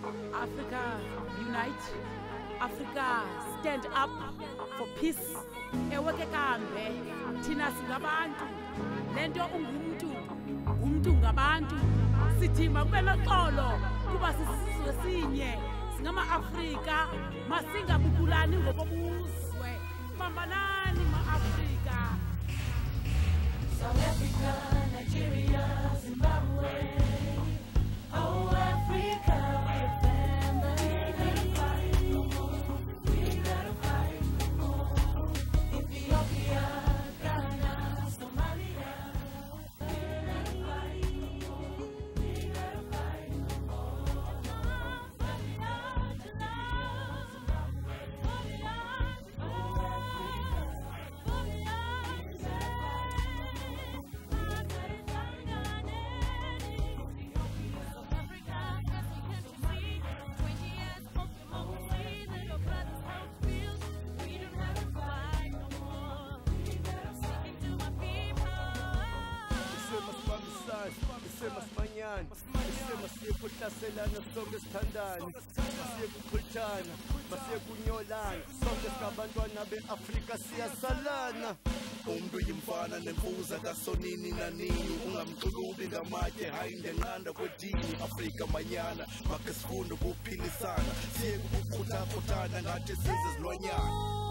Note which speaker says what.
Speaker 1: Africa unite, Africa stand up for peace. Eweke kambe thina singabantu lento umuntu ngabantu sithima kube noxolo kuba sisizwe sinye singama-Afrika masingabubulani ngokobuzwe bambanani ma-Afrika.
Speaker 2: South Africa, Nigeria, Zimbabwe, oh Africa, we're family. We gotta fight no more. Ethiopia, Ghana, Somalia, we gotta fight no more. We gotta fight no more.
Speaker 3: Masimanyana, masiyekuhlaselana sonke sithandane, masiyekuqhutshana, masiyekunyolana, sonke singabantwana be-Afrika siyasalana.
Speaker 4: Umuntu yimfana nemfuza kasonini nanini, ungamxulubi ngamatye hayi ngenqanda kwedini. Afrika manyana makhe sifunde ukuphilisana, siye kukuqhuthakuthana ngathi sizizilwanyana.